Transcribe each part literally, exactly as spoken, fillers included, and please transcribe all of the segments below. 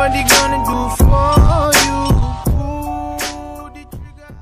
what he gonna do for you? Pull the trigger.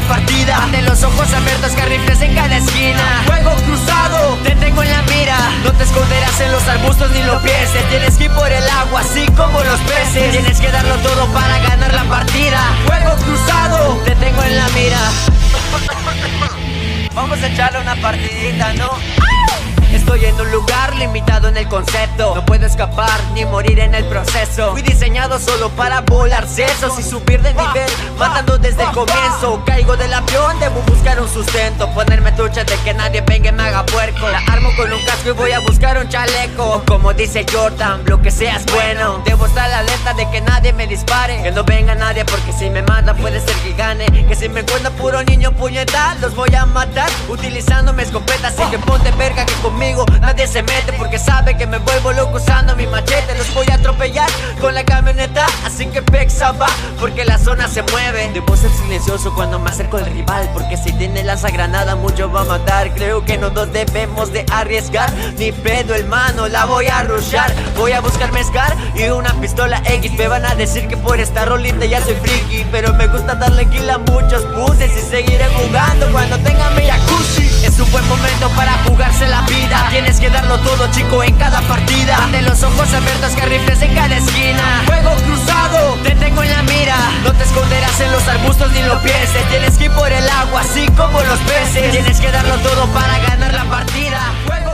partida. Ante los ojos abiertos que rifles en cada esquina. Fuego cruzado, te tengo en la mira. No te esconderás en los arbustos ni lo pienses. Tienes que ir por el agua así como los peces. Tienes que darlo todo para ganar la partida. Fuego cruzado, te tengo en la mira. Vamos a echarle una partidita, ¿no? Estoy en un lugar limitado en el concepto. No puedo escapar ni morir en el proceso. Fui diseñado solo para volar sesos y subir de nivel, matando desde el comienzo. Caigo del avión, debo buscar un sustento. Ponerme trucha de que nadie venga y me haga puerco. La armo con un casco y voy a buscar un chaleco. Como dice Jordan, lo que seas bueno. Debo estar alerta de que nadie me dispare. Que no venga nadie porque si me mata puede ser que gane. Que si me encuentro puro niño puñetal, los voy a matar utilizando mi escopeta. Así que ponte verga que conmigo nadie se mete, porque sabe que me vuelvo loco usando mi machete. Los voy a atropellar con la camioneta, así que pexa va, porque la zona se mueve. Debo ser silencioso cuando me acerco al rival, porque si tiene lanzagranada mucho va a matar. Creo que no nos debemos de arriesgar, ni pedo hermano, la voy a rushear. Voy a buscar mezcal y una pistola X. Me van a decir que por esta rolita ya soy friki, pero me gusta darle kill a muchos buses y seguiré jugando cuando tenga mi jacuzzi. Es un buen momento para jugarse la vida. Tienes que darlo todo, chico, en cada partida. Ante los ojos abiertos que rifles en cada esquina. Fuego cruzado, te tengo en la mira. No te esconderás en los arbustos ni lo pienses. Tienes que ir por el agua, así como los peces. Tienes que darlo todo para ganar la partida. Fuego